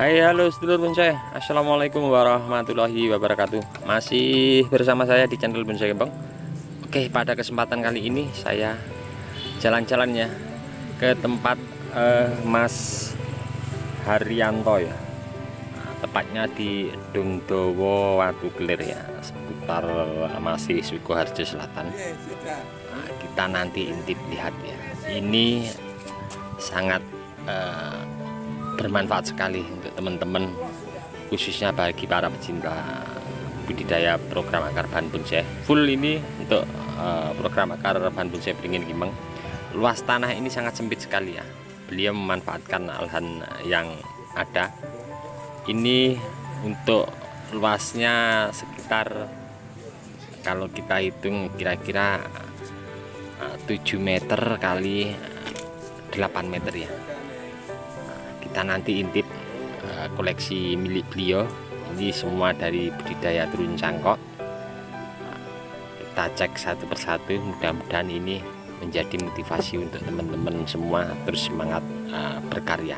Hai, halo sedulur bonsai. Assalamualaikum warahmatullahi wabarakatuh. Masih bersama saya di channel Bonsai Gembong. Oke, pada kesempatan kali ini saya jalan-jalan ya ke tempat Mas Haryanto ya. Tepatnya di Dungdowo Watu Kelir ya, seputar masih Sukoharjo Selatan. Nah, kita nanti intip lihat ya. Ini sangat bermanfaat sekali untuk teman-teman, khususnya bagi para pecinta budidaya program akar bahan bonsai. Full ini untuk program akar bahan bonsai beringin Gembong. Luas tanah ini sangat sempit sekali ya. Beliau memanfaatkan lahan yang ada. Ini untuk luasnya sekitar, kalau kita hitung kira-kira 7 meter kali 8 meter ya. Kita nanti intip koleksi milik beliau. Ini semua dari budidaya terun cangkok. Kita cek satu persatu, mudah-mudahan ini menjadi motivasi untuk teman-teman semua terus semangat berkarya.